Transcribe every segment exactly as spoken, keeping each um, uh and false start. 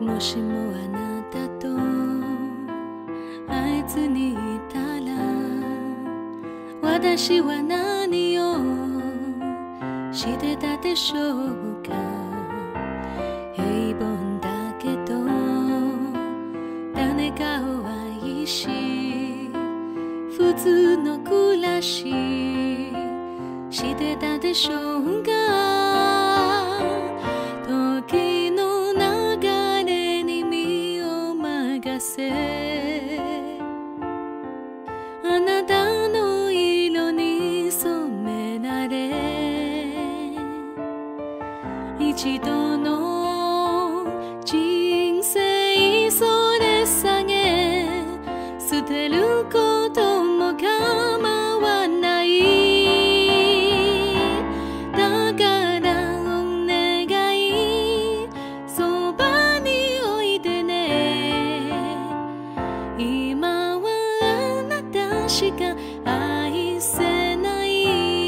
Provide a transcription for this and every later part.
もしもあなたと会えずにいたら、私は何をしてたでしょうか。平凡だけど誰かを愛し、普通の暮らししてたでしょうか。時の流れに身を任せ、あなたの色に染められ、一度の人生それさげ捨てることも構わない。だからお願い、そばにおいでね。今はあなたしか愛せない。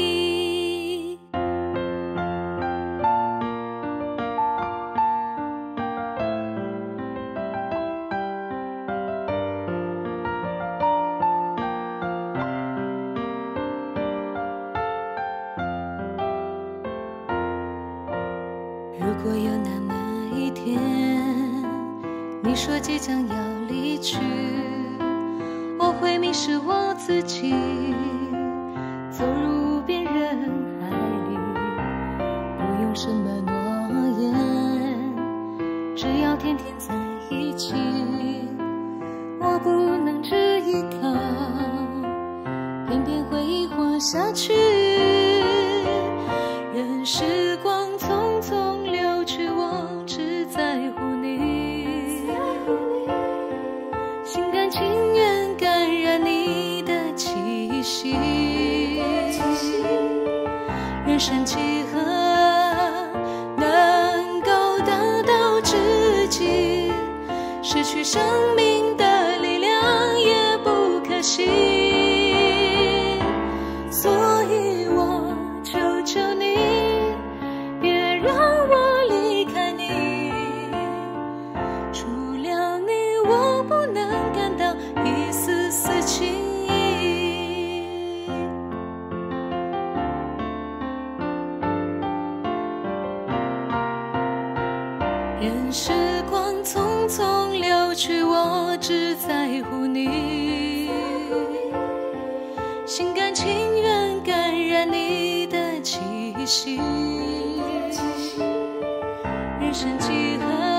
如果有那么一天，你说即将要离去，我会迷失我自己，走入无边人海里，不用什么诺言，只要天天在一起。我不能只依靠，偏偏会活下去。任时光匆匆流去，我只在乎你，心甘情愿感染你的气息。人生几何能够得到知己，失去生命的力量也不可惜。所以我求求你，别让我离开你，除了你我不能感到一丝丝情意。任时光匆匆流去，我只在乎你，心甘情愿感染你的气息。人生几何